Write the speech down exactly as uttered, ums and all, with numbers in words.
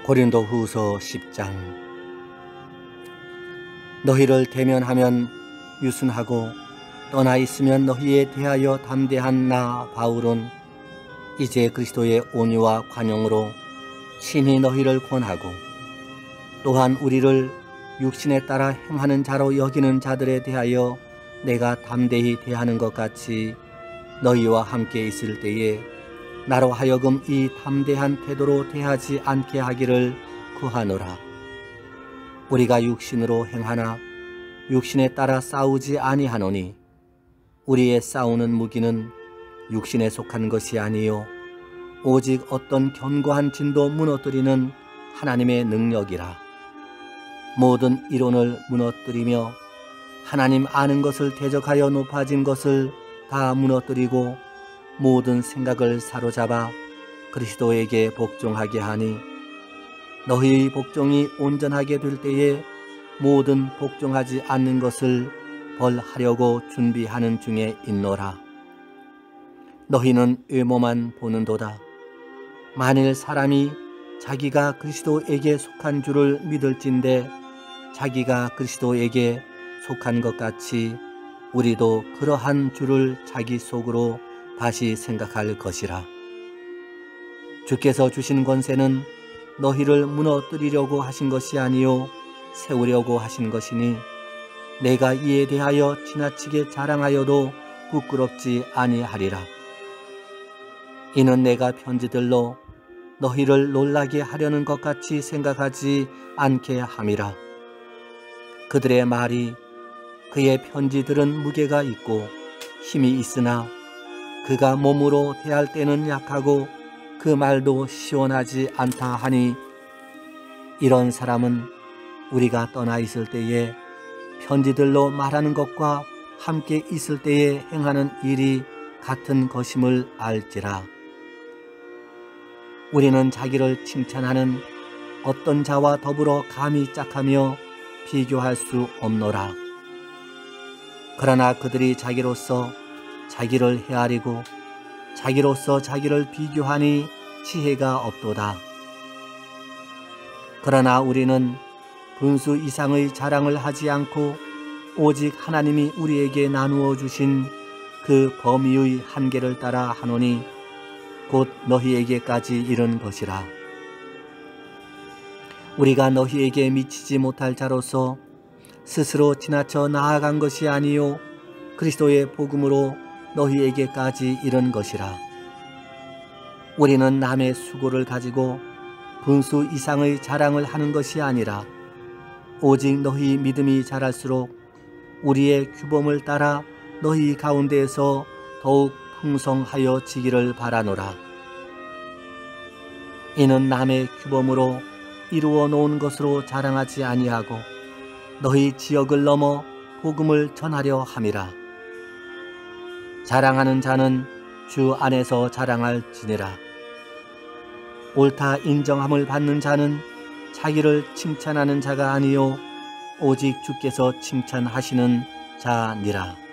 고린도후서 십 장. 너희를 대면하면 유순하고 떠나 있으면 너희에 대하여 담대한 나 바울은 이제 그리스도의 온유와 관용으로 친히 너희를 권하고, 또한 우리를 육신에 따라 행하는 자로 여기는 자들에 대하여 내가 담대히 대하는 것 같이 너희와 함께 있을 때에 나로 하여금 이 담대한 태도로 대하지 않게 하기를 구하노라. 우리가 육신으로 행하나 육신에 따라 싸우지 아니하노니 우리의 싸우는 무기는 육신에 속한 것이 아니요 오직 어떤 견고한 진도 무너뜨리는 하나님의 능력이라. 모든 이론을 무너뜨리며 하나님 아는 것을 대적하여 높아진 것을 다 무너뜨리고 모든 생각을 사로잡아 그리스도에게 복종하게 하니, 너희의 복종이 온전하게 될 때에 모든 복종하지 않는 것을 벌하려고 준비하는 중에 있노라. 너희는 외모만 보는도다. 만일 사람이 자기가 그리스도에게 속한 줄을 믿을진대 자기가 그리스도에게 속한 것 같이 우리도 그러한 줄을 자기 속으로 다시 생각할 것이라. 주께서 주신 권세는 너희를 무너뜨리려고 하신 것이 아니요 세우려고 하신 것이니, 내가 이에 대하여 지나치게 자랑하여도 부끄럽지 아니하리라. 이는 내가 편지들로 너희를 놀라게 하려는 것 같이 생각하지 않게 함이라. 그들의 말이 그의 편지들은 무게가 있고 힘이 있으나 그가 몸으로 대할 때는 약하고 그 말도 시원하지 않다 하니, 이런 사람은 우리가 떠나 있을 때에 편지들로 말하는 것과 함께 있을 때에 행하는 일이 같은 것임을 알지라. 우리는 자기를 칭찬하는 어떤 자와 더불어 감히 짝하며 비교할 수 없노라. 그러나 그들이 자기로서 자기를 헤아리고 자기로서 자기를 비교하니 지혜가 없도다. 그러나 우리는 분수 이상의 자랑을 하지 않고 오직 하나님이 우리에게 나누어 주신 그 범위의 한계를 따라 하노니 곧 너희에게까지 이른 것이라. 우리가 너희에게 미치지 못할 자로서 스스로 지나쳐 나아간 것이 아니요 그리스도의 복음으로 너희에게까지 이른 것이라. 우리는 남의 수고를 가지고 분수 이상의 자랑을 하는 것이 아니라 오직 너희 믿음이 자랄수록 우리의 규범을 따라 너희 가운데에서 더욱 풍성하여 지기를 바라노라. 이는 남의 규범으로 이루어 놓은 것으로 자랑하지 아니하고 너희 지역을 넘어 복음을 전하려 함이라. 자랑하는 자는 주 안에서 자랑할지니라. 옳다 인정함을 받는 자는 자기를 칭찬하는 자가 아니요 오직 주께서 칭찬하시는 자니라.